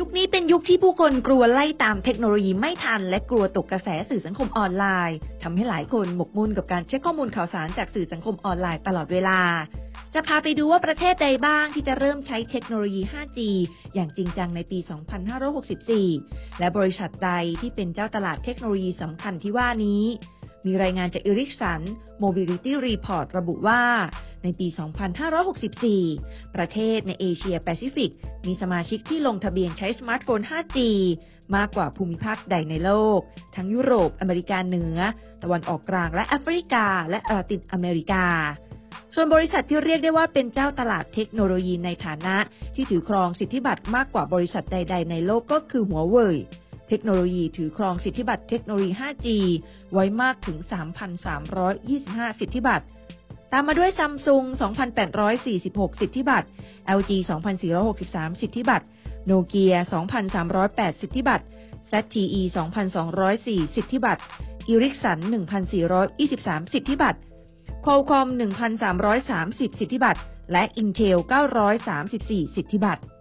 ยุคนี้เป็นยุคที่ผู้คนกลัวไล่ตามเทคโนโลยีไม่ทันและกลัวตกกระแสสื่อสังคมออนไลน์ทำให้หลายคนหมกมุ่นกับการเช็คข้อมูลข่าวสารจากสื่อสังคมออนไลน์ตลอดเวลาจะพาไปดูว่าประเทศใดบ้างที่จะเริ่มใช้เทคโนโลยี 5G อย่างจริงจังในปี 2564 และบริษัทใดที่เป็นเจ้าตลาดเทคโนโลยีสำคัญที่ว่านี้มีรายงานจาก Ericsson Mobility Report ระบุว่าในปี 2564 ประเทศในเอเชียแปซิฟิกมีสมาชิกที่ลงทะเบียนใช้สมาร์ทโฟน 5G มากกว่าภูมิภาคใดในโลกทั้งยุโรปอเมริกาเหนือตะวันออกกลางและแอฟริกาและลาตินอเมริกาส่วนบริษัทที่เรียกได้ว่าเป็นเจ้าตลาดเทคโนโลยีในฐานะที่ถือครองสิทธิบัตรมากกว่าบริษัทใดๆในโลกก็คือหัวเว่ยเทคโนโลยีถือครองสิทธิบัตรเทคโนโลยี 5G ไว้มากถึง 3,325 สิทธิบัตรตามมาด้วย Samsung 2,846 สิทธิบัตร LG 2,463 สิทธิบัตร Nokia 2,308 สิทธิบัตร ZTE 2,204 สิทธิบัตร Ericsson 1,423 สิทธิบัตร Qualcomm 1,330 สิทธิบัตรและ Intel 934 สิทธิบัตร